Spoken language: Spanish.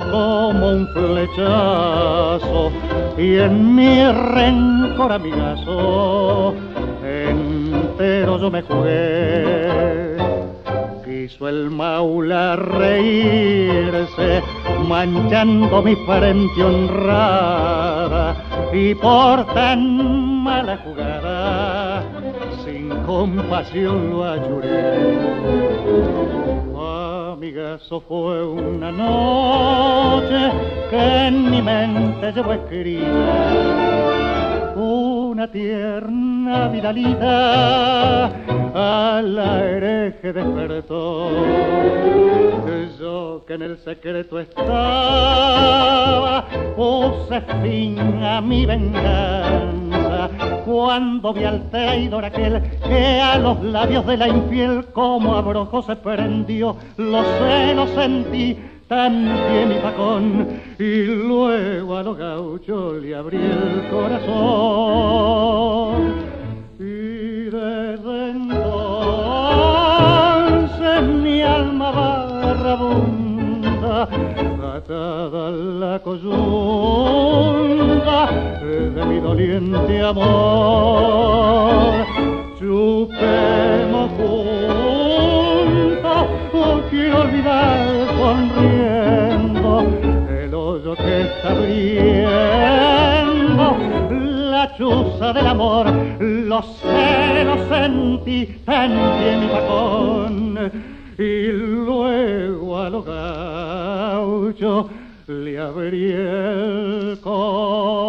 como un flechazo y en mi rencor amigazo entero yo me jugué. Quiso el maula reírse manchando mi frente honrada y por tan mala jugada sin compasión lo ayuré. Amigazo, fue una noche que en mi mente llevo escrita una tierna vidalita a la hereje despertó. Yo que en el secreto estaba puse fin a mi venganza cuando vi al traidor aquel que a los labios de la infiel como abrojo se prendió. Los celos sentí también mi facón y luego a los gauchos le abrí el corazón. Y desde entonces mi alma vagabunda atada a la coyunda de mi doliente amor. Chupemos juntos, no quiero olvidar sonriendo el hoyo que está abriendo la chuza del amor. Los celos sentí también mi facón y luego a los gauchos le abrí el corazón.